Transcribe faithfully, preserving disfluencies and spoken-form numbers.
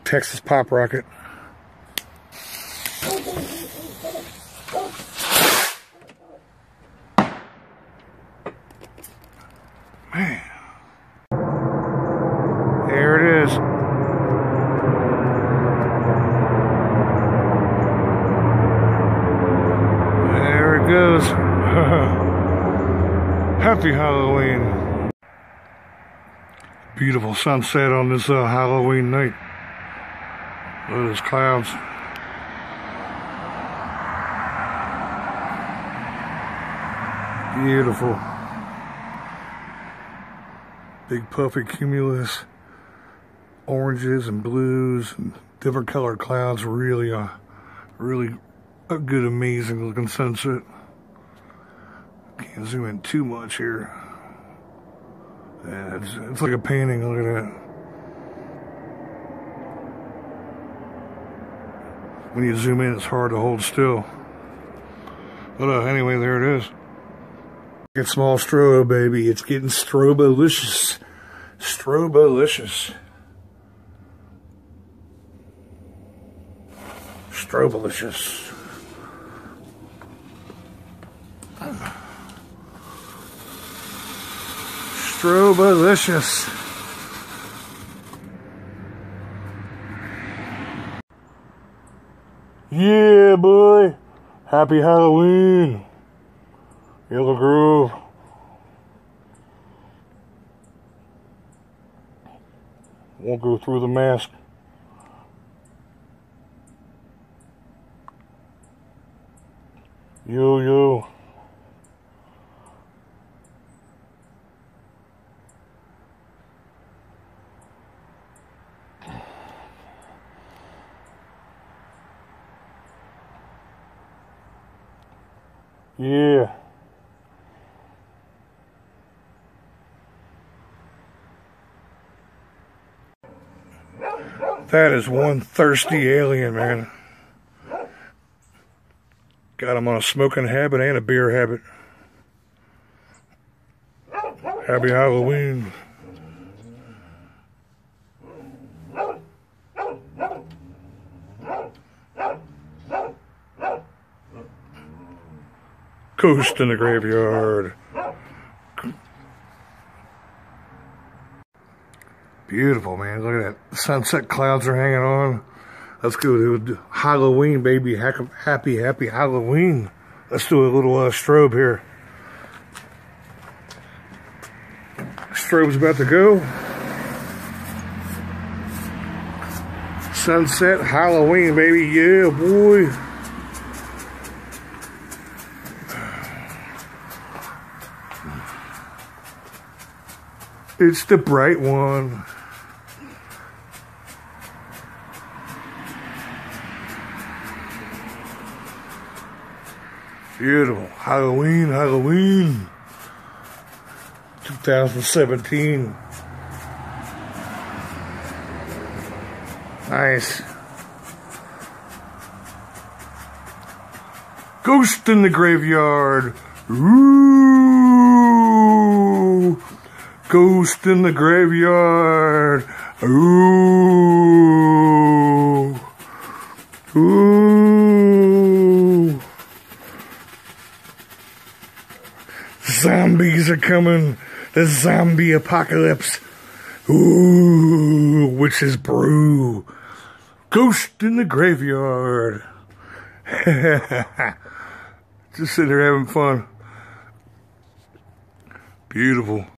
Texas Pop Rocket. Man. There it is. There it goes. Happy Halloween. Beautiful sunset on this uh, Halloween night. Look at those clouds. Beautiful. Big puffy cumulus. Oranges and blues and different colored clouds. Really, uh, really a good, amazing looking sunset. Can't zoom in too much here. Yeah, it's, it's like a painting. Look at that. When you zoom in, it's hard to hold still. But uh, anyway, there it is. Get small strobo, baby. It's getting strobolicious. Strobolicious. Strobolicious. Strobolicious. Yeah, boy. Happy Halloween. Yellow Grove. Won't go through the mask. Yo, yo. Yeah. That is one thirsty alien, man. Got him on a smoking habit and a beer habit. Happy Halloween. Ghost in the graveyard. Beautiful, man. Look at that. Sunset clouds are hanging on. Let's go to Halloween, baby. Happy, happy Halloween. Let's do a little uh, strobe here. Strobe's about to go. Sunset Halloween, baby. Yeah, boy. It's the bright one. Beautiful. Halloween, Halloween. twenty seventeen. Nice. Ghost in the graveyard. Ooh. Ghost in the graveyard. Ooh. Ooh. Zombies are coming. The zombie apocalypse. Ooh. Witch's brew. Ghost in the graveyard. Just sitting here having fun. Beautiful.